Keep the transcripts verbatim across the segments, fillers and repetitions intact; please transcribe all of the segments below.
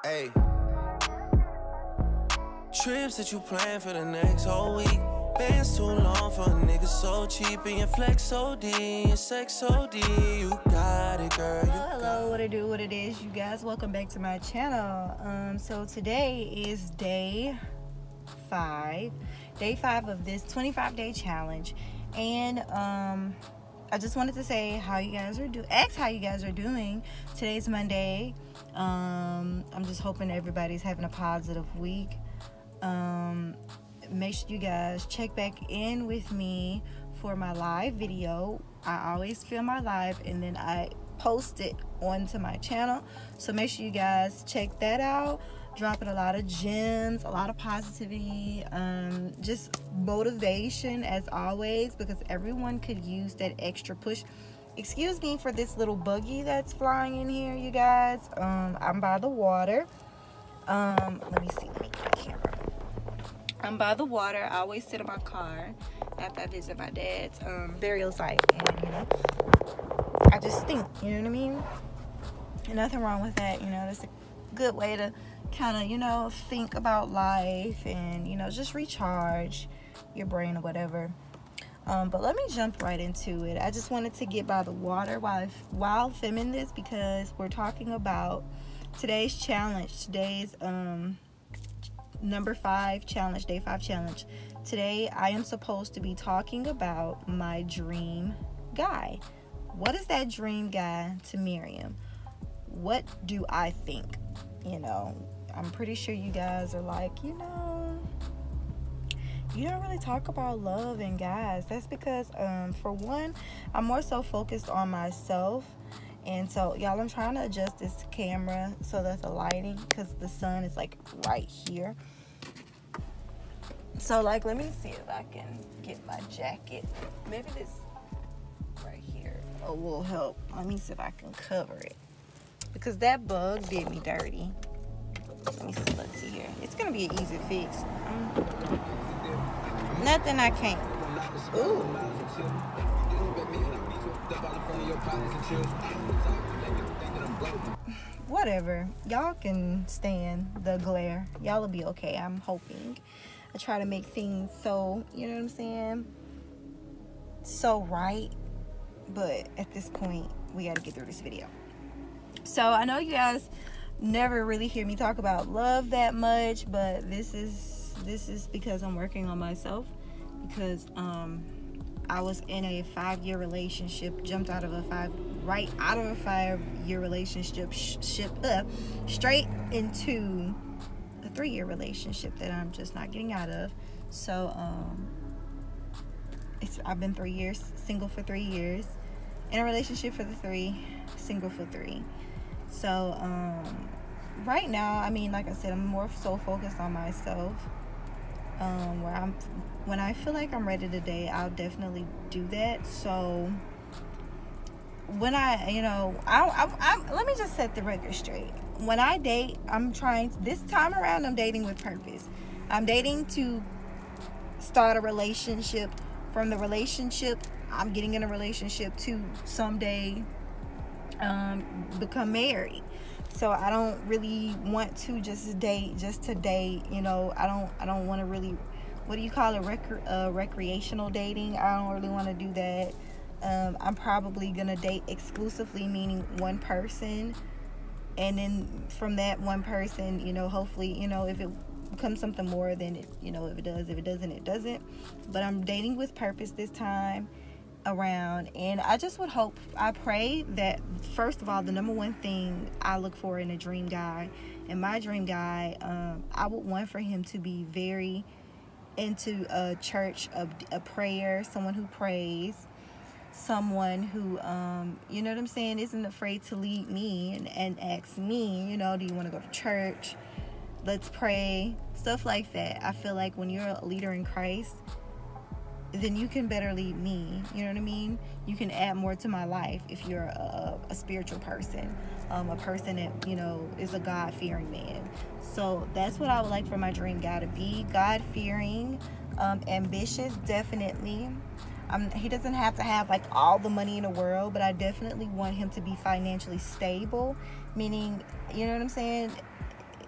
Hey. Trips that you plan for the next whole week. Bands too long for a nigga so cheap. And your flex so D, and sex so D. You got it, girl. You hello, hello, what it do, what it is, you guys. Welcome back to my channel. Um, so today is day five. Day five of this twenty-five day challenge. And um, I just wanted to say how you guys are doing. Ask how you guys are doing. Today's Monday. Um, I'm just hoping everybody's having a positive week. Um, make sure you guys check back in with me for my live video. I always film my live and then I post it onto my channel, so make sure you guys check that out. Dropping a lot of gems, a lot of positivity, um, just motivation as always, because everyone could use that extra push. Excuse me for this little buggy that's flying in here, you guys. um, I'm by the water. Um, let me see, let me get the camera. I'm by the water. I always sit in my car after I visit my dad's um, burial site, and you know, I just think, you know what I mean? And nothing wrong with that, you know. That's a good way to kind of, you know, think about life and, you know, just recharge your brain or whatever. Um, but let me jump right into it. I just wanted to get by the water while while filming this, because we're talking about today's challenge. Today's um. number five challenge, day five challenge. Today I am supposed to be talking about my dream guy. What is that dream guy to Miriam? What do I think? You know, I'm pretty sure you guys are like, you know, you don't really talk about love and guys. That's because um for one, I'm more so focused on myself. And so, y'all, I'm trying to adjust this camera so that the lighting, because the sun is like right here. So, like, let me see if I can get my jacket. Maybe this right here oh, will help. Let me see if I can cover it, because that bug did me dirty. Let me see. Let's see here. It's gonna be an easy fix. Mm. Nothing I can't. Ooh. Whatever, y'all can stand the glare. Y'all will be okay, I'm hoping. I try to make things so, you know what I'm saying, so right, but at this point we got to get through this video. So I know you guys never really hear me talk about love that much, but this is this is because I'm working on myself, because um I was in a five-year relationship, jumped out of a five, right out of a five-year relationship, sh ship up, straight into a three-year relationship that I'm just not getting out of. So, um, it's I've been three years, single for three years, in a relationship for the three, single for three. So, um, right now, I mean, like I said, I'm more so focused on myself. Um, where I'm, when I feel like I'm ready to date, I'll definitely do that. So when I, you know, I, I, I, let me just set the record straight. When I date, I'm trying, this time around, I'm dating with purpose. I'm dating to start a relationship. From the relationship, I'm getting in a relationship to someday um, become married. So I don't really want to just date just to date, you know. I don't I don't want to really, what do you call it, rec uh, recreational dating. I don't really want to do that. Um, I'm probably going to date exclusively, meaning one person. And then from that one person, you know, hopefully, you know, if it becomes something more, then it, you know, if it does, if it doesn't, it doesn't. But I'm dating with purpose this time around, and I just would hope, I pray that, first of all, the number one thing I look for in a dream guy, and my dream guy, um, I would want for him to be very into a church, a, a prayer, someone who prays, someone who, um, you know what I'm saying, isn't afraid to lead me and, and ask me, you know, do you want to go to church? Let's pray, stuff like that. I feel like when you're a leader in Christ, then you can better lead me, you know what I mean? You can add more to my life if you're a, a spiritual person, um, a person that, you know, is a God-fearing man. So that's what I would like for my dream guy to be. God-fearing, um, ambitious, definitely. Um, he doesn't have to have like all the money in the world, but I definitely want him to be financially stable, meaning, you know what I'm saying?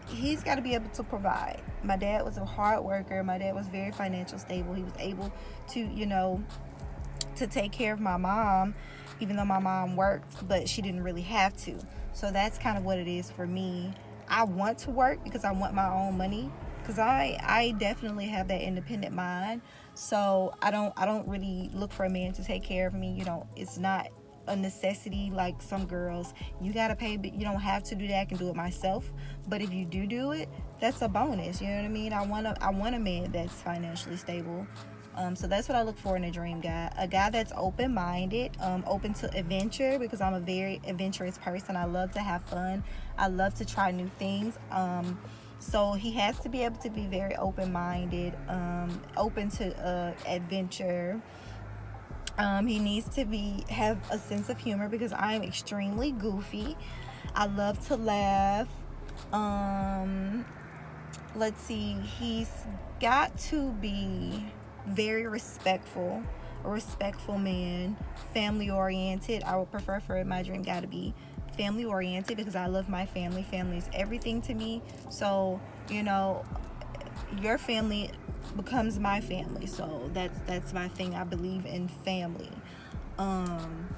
he's got to be able to provide. My dad was a hard worker. My dad was very financial stable. He was able to, you know, to take care of my mom, even though my mom worked, but she didn't really have to. So that's kind of what it is for me. I want to work because I want my own money, because I I definitely have that independent mind. So I don't I don't really look for a man to take care of me. You know, it's not a necessity like some girls. You gotta pay, but you don't have to do that. I can do it myself. But if you do do it, that's a bonus. You know what I mean? I want a I want a man that's financially stable. Um, so that's what I look for in a dream guy. A guy that's open-minded, um, open to adventure, because I'm a very adventurous person. I love to have fun. I love to try new things. Um, so he has to be able to be very open-minded, um, open to uh, adventure. Um, he needs to be have a sense of humor, because I'm extremely goofy. I love to laugh. Um, let's see. He's got to be very respectful, a respectful man, family oriented. I would prefer for my dream guy to be family oriented, because I love my family. Family is everything to me. So, you know, your family becomes my family. So that's that's my thing. I believe in family. Um,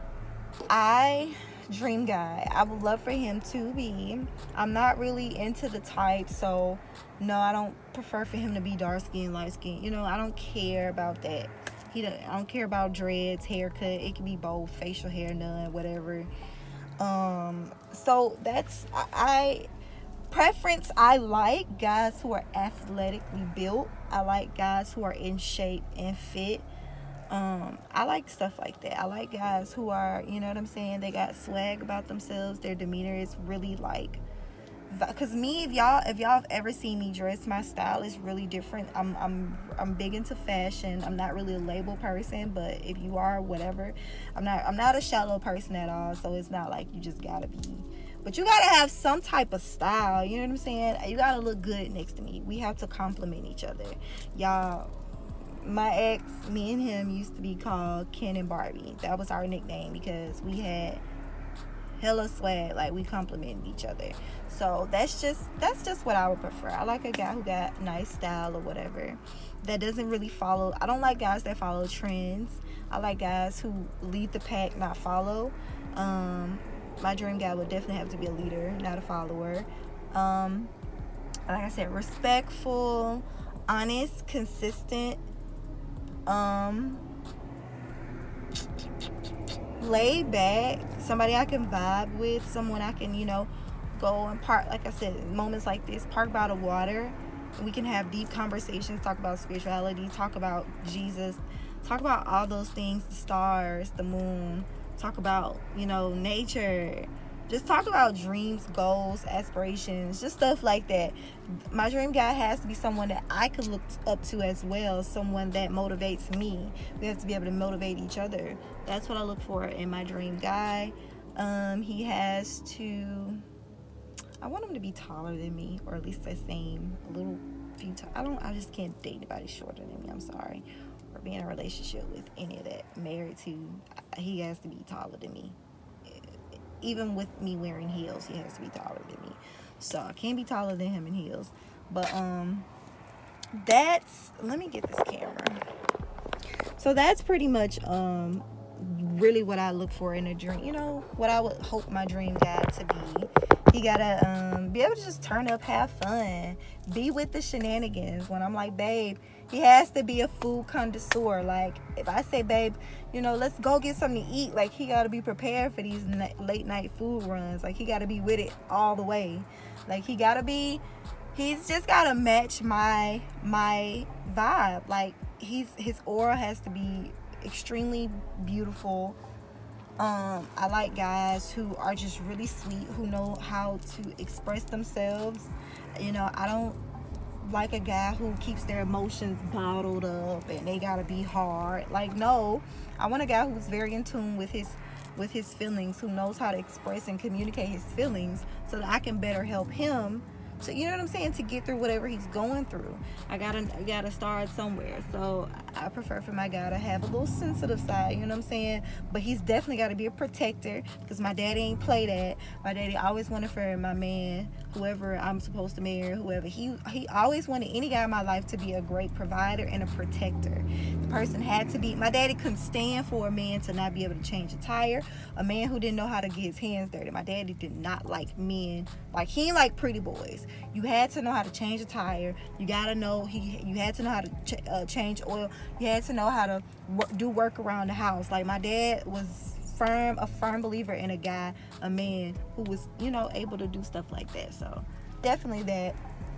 I dream guy, I would love for him to be, I'm not really into the type, so no, I don't prefer for him to be dark skin, light skin. You know, I don't care about that. He don't, I don't care about dreads, haircut. It can be both, facial hair, none, whatever. Um, so that's I, I preference. I like guys who are athletically built. I like guys who are in shape and fit. Um, I like stuff like that. I like guys who are, you know what I'm saying, they got swag about themselves. Their demeanor is really like, because me, if y'all if y'all have ever seen me dress, my style is really different. I'm I'm I'm big into fashion. I'm not really a label person, but if you are, whatever. I'm not I'm not a shallow person at all. So it's not like you just gotta be, but you gotta have some type of style. You know what I'm saying? You gotta look good next to me. We have to complement each other, y'all. My ex, me and him used to be called Ken and Barbie. That was our nickname, because we had hella swag. Like, we complimented each other. So that's just that's just what I would prefer. I like a guy who got nice style or whatever, that doesn't really follow. I don't like guys that follow trends. I like guys who lead the pack, not follow. Um, my dream guy would definitely have to be a leader, not a follower. Um, like I said, respectful, honest, consistent. Um, laid back, somebody I can vibe with, someone I can, you know, go and park, like I said, moments like this, park by the water, and we can have deep conversations, talk about spirituality, talk about Jesus, talk about all those things, the stars, the moon, talk about, you know, nature, just talk about dreams, goals, aspirations, just stuff like that. My dream guy has to be someone that I could look up to as well, someone that motivates me. We have to be able to motivate each other. That's what I look for in my dream guy. Um, he has to, I want him to be taller than me, or at least the same, a little few times. I don't, I just can't date anybody shorter than me, I'm sorry. Or be in a relationship with any of that. Married to, he has to be taller than me. Even with me wearing heels, he has to be taller than me. So I can't be taller than him in heels. But um that's, let me get this camera. So that's pretty much um really what I look for in a dream. You know, what I would hope my dream guy to be. He gotta um be able to just turn up, have fun, be with the shenanigans. When I'm like, babe, he has to be a food connoisseur. Like, if I say, babe, you know, let's go get something to eat, like, he got to be prepared for these late night food runs. Like, he got to be with it all the way. Like, he got to be, he's just got to match my, my vibe. Like, he's, his aura has to be extremely beautiful. Um, I like guys who are just really sweet, who know how to express themselves. You know, I don't like a guy who keeps their emotions bottled up and they gotta be hard. Like, no, I want a guy who's very in tune with his with his feelings, who knows how to express and communicate his feelings, so that I can better help him to, you know what I'm saying, to get through whatever he's going through. I gotta I gotta start somewhere. So I prefer for my guy to have a little sensitive side, you know what I'm saying? But he's definitely got to be a protector, because my daddy ain't play that. My daddy always wanted for my man, whoever I'm supposed to marry, whoever, he he always wanted any guy in my life to be a great provider and a protector. The person had to be, my daddy couldn't stand for a man to not be able to change a tire, a man who didn't know how to get his hands dirty. My daddy did not like men, like he ain't like pretty boys. You had to know how to change a tire. You gotta know, he you had to know how to ch uh, change oil. You had to know how to do work around the house. Like my dad was firm, a firm believer in a guy, a man who was, you know, able to do stuff like that. So definitely that.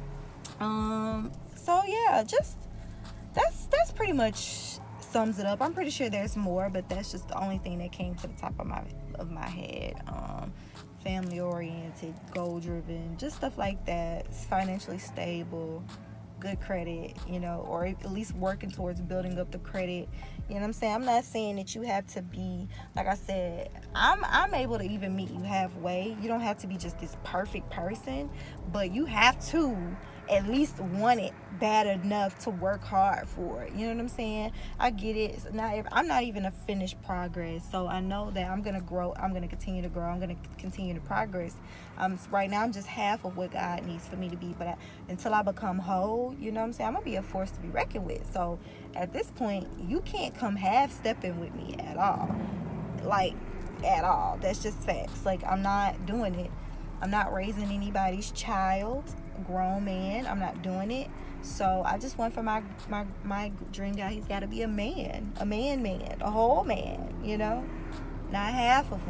Um, so yeah, just that's that's pretty much sums it up. I'm pretty sure there's more, but that's just the only thing that came to the top of my of my head. Um, family oriented, goal driven, just stuff like that. It's financially stable, good credit, you know, or at least working towards building up the credit. You know what I'm saying? I'm not saying that you have to be, like I said, I'm I'm able to even meet you halfway. You don't have to be just this perfect person, but you have to at least want it bad enough to work hard for it. You know what I'm saying? I get it. It's not, I'm not even a finished progress, so I know that I'm gonna grow. I'm gonna continue to grow. I'm gonna continue to progress. Um, right now I'm just half of what God needs for me to be, but I, until I become whole, you know what I'm saying, I'm gonna be a force to be reckoned with. So at this point, you can't come half stepping with me at all, like at all. That's just facts. Like, I'm not doing it. I'm not raising anybody's child, grown man. I'm not doing it. So I just want for my my my dream guy, he's got to be a man, a man man, a whole man, you know, not half of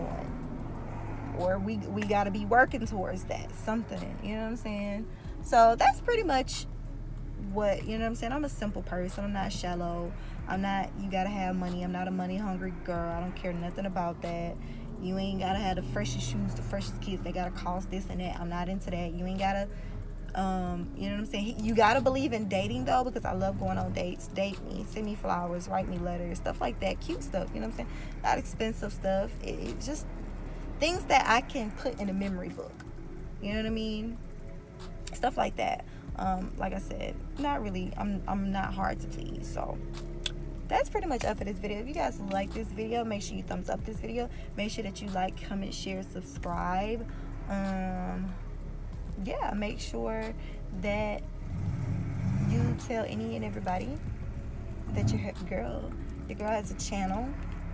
one. Or we we got to be working towards that, something, you know what I'm saying? So that's pretty much what, you know what I'm saying? I'm a simple person. I'm not shallow. I'm not, you got to have money. I'm not a money hungry girl. I don't care nothing about that. You ain't gotta have the freshest shoes, the freshest kids. They gotta cost this and that. I'm not into that. You ain't gotta, um, you know what I'm saying? You gotta believe in dating though, because I love going on dates. Date me, send me flowers, write me letters, stuff like that. Cute stuff, you know what I'm saying? Not expensive stuff. It, it's just things that I can put in a memory book. You know what I mean? Stuff like that. Um, like I said, not really. I'm I'm not hard to please. So that's pretty much up for this video. If you guys like this video, make sure you thumbs up this video. Make sure that you like, comment, share, subscribe. Um, yeah, make sure that you tell any and everybody that your girl, your girl has a channel.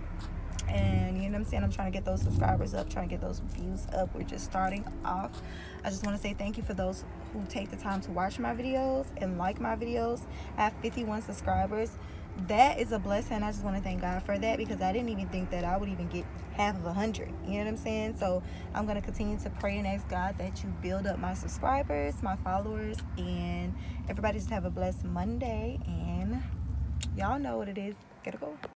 And you know what I'm saying, I'm trying to get those subscribers up, trying to get those views up. We're just starting off. I just want to say thank you for those who take the time to watch my videos and like my videos. I have fifty-one subscribers. That is a blessing. I just want to thank God for that, because I didn't even think that I would even get half of a hundred. You know what I'm saying? So I'm going to continue to pray and ask God that you build up my subscribers, my followers, and everybody just have a blessed Monday. And y'all know what it is. Gotta go.